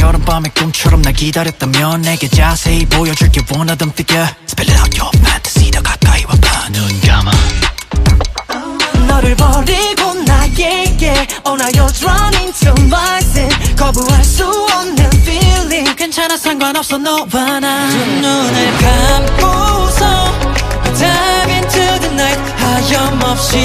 별처럼 밤의 꿈처럼 날 기다렸다면 내게 자세히 보여줄게 one of them figure Spell it out your fantasy 더 가까이 와봐 눈 감아 너를 버리고 나에게 Oh now you're drawn into my sin 거부할 수 없는 feeling 괜찮아 상관없어 너와 나 두 눈을 감고서 Dive into the night 하염없이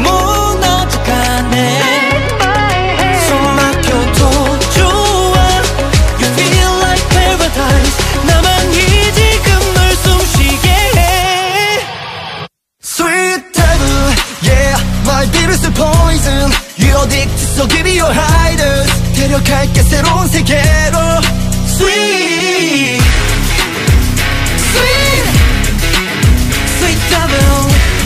무너져가네 숨 막혀도 좋아 You feel like paradise 나만이 지금 널 숨쉬게 해 Sweet devil, yeah, my biggest poison You're addicted, so give me your hideous 데려갈게 새로운 세계로 Sweet, sweet, sweet devil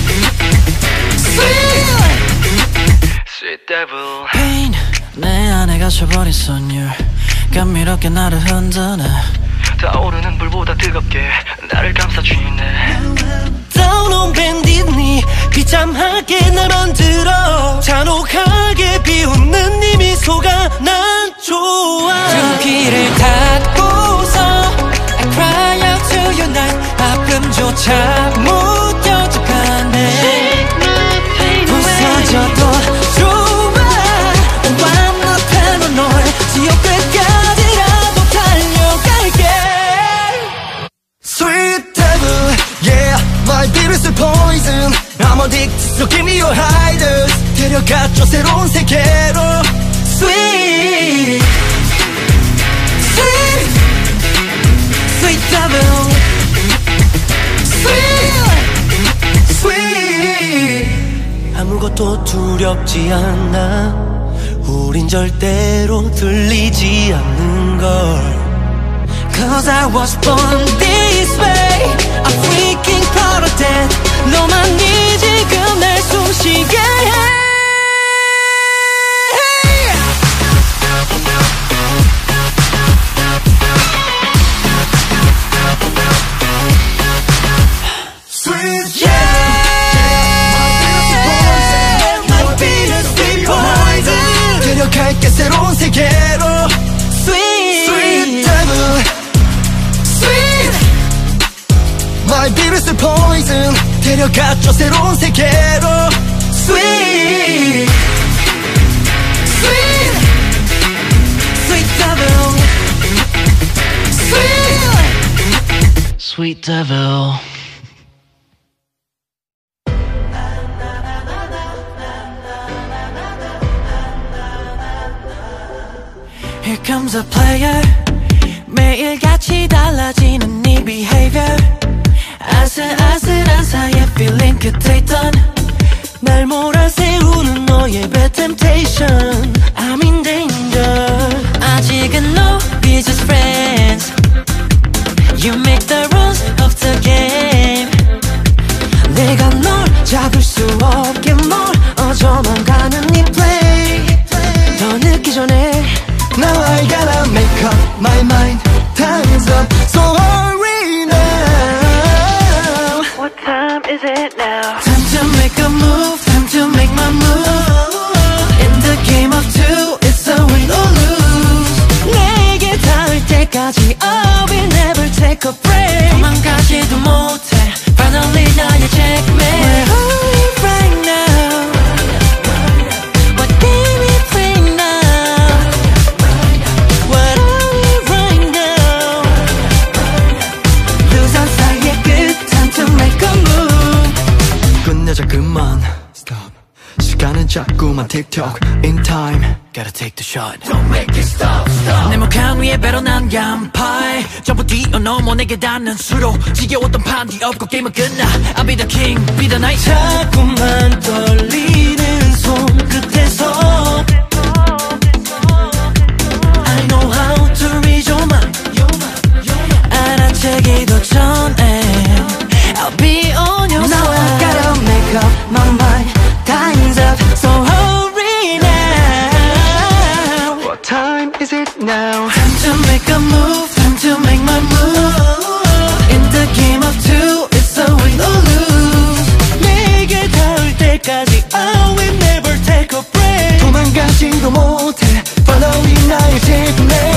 Sweet, Sweet devil Pain 내 안에 갇혀버린 선율 감미롭게 나를 흔드네 타오르는 불보다 뜨겁게 나를 감싸주네 Down on bended knee 비참하게 날 만들어 잔혹하게 비웃는 네 미소가 난 좋아 두 귀를 닫고서 I cry out to you night 아픔조차 무뎌져가네 부서져도 좋아 완 앞에는 널 지옥 끝까지라도 달려갈게 sweet devil, yeah, my biggest poison I'm addicted, so give me your hideous 데려가줘 새로운 세계로 Sweet, sweet, sweet devil Sweet, sweet 아무것도 두렵지 않아 우린 절대로 들리지 않는 걸 Cause I was born this way I'm freaking proud of that 너만이 지금 날 숨쉬게 해 Sweet, yeah, my biggest poison 데려갈게 새로운 세계로 Sweet, Sweet devil Sweet My biggest poison 데려가줘 새로운 세계로 Sweet Sweet sweet devil Sweet Sweet devil Here comes a player 매일같이 달라지는 네 behavior 아슬아슬한 사이에 feeling 끝에 있던 날 몰아세우는 너의 bad temptation I'm in danger 아직은 no, we're just friends You make the rules of the game 내가 널 잡을 수 없게 멀어져만 가는 네 play 더 늦기 전에 Now I gotta make up my mind Time's up so hurry now What time is it now? Time to make a move, time to make my move In the game of two, it's a win or lose 내게 닿을 때까지 I will never take a break 도망가지도 못해 Finally 나의 checkmate Where are we right now? What game we play now? What are we right now? 루선 사이의 끝 Time to make a move 끝내자 그만 Stop 시간은 자꾸만 틱톡 In time Gotta take the shot Don't make it stop stop 내 목한 위에 배로난 간파에 전부 뛰어넘어 내게 닿는 수로 지겨웠던 판이 없고 게임은 끝나 I'll be the king, be the night 자꾸만 떨리는 손끝에서 I know how to read your mind 알아채기도 전에 I'll be on your side Now I gotta make up my mind Time's up, so hurry now What time is it now? Time to make a move, time to make my move In the game of two, it's a win or lose 내게 닿을 때까지 I will never take a break 도망가지도 못해 Finally 나의 제품에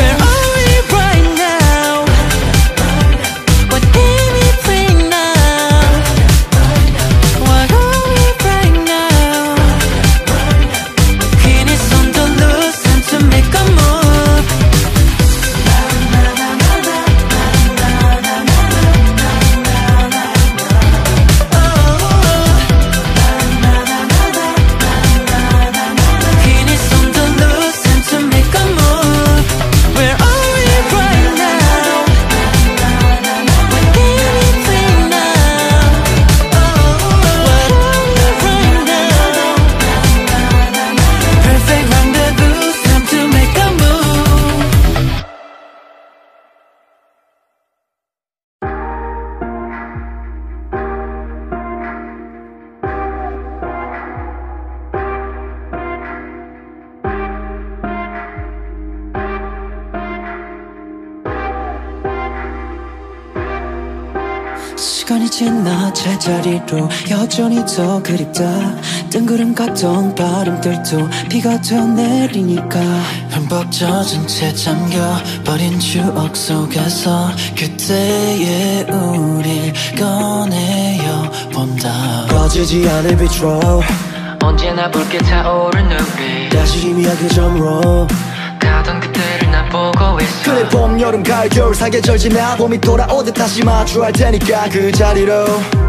시간이 지나 제자리로 여전히 더 그립다. 뜬구름 같던 바람들도 비가 되어 내리니까 흠뻑 젖은 채 잠겨버린 추억 속에서 그때의 우릴 꺼내어 본다. 꺼지지 않을 비트로 언제나 붉게 타오른 우리 다시 희미하게 점으로 가던 그때를 나 보고 있어. 그래 봄 여름 가을 겨울 사계절 지나 봄이 돌아오듯 다시 마주할 테니까 그 자리로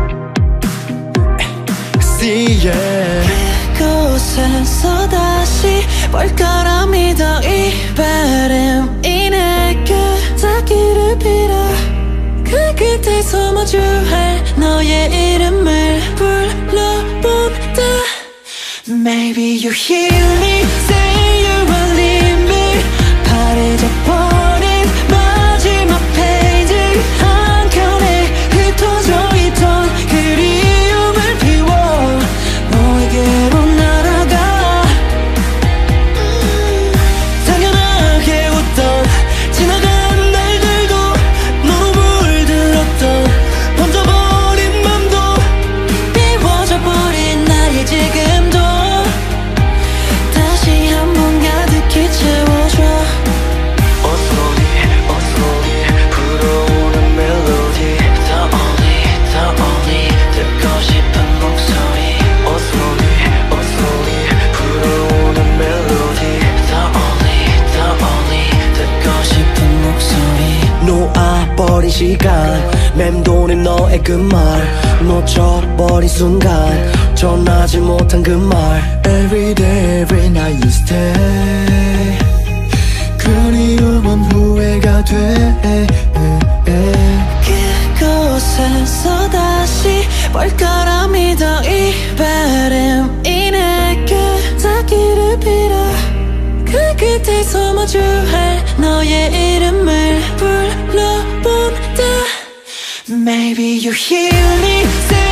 See ya. 그곳에서 다시 벌거람이 더 이바람이 내게 닿기를 빌어. 그 끝에서 마주할 너의 이름을 불러본다. Maybe you hear me say you will leave me. 파래져버린 마지막 페이지 한 켠에 흩어져 있던 그리움을 피워 너에게로 날아가. 당연하게 웃던 지나간 날들도 너로 물들었던 번져버린 맘도 비워져버린 나의 지금도 다시 한번 가득히 채워줘. 어슬리 불어오는 멜로디 더 only 듣고 싶은 목소리. 어슬리 불어오는 멜로디 더 only 듣고 싶은 목소리. 놓아버린 시간 맴도는 너의 그 말 놓쳐버린 순간 전하지 못한 그 말 Every day every night you stay. 그리움은 후회가 돼. 그곳에서 다시 벌거람이 더 이바람이 내게 닿기를 빌어. 그 끝에서 마주할 너의 이름을 불러본다. Maybe you hear me say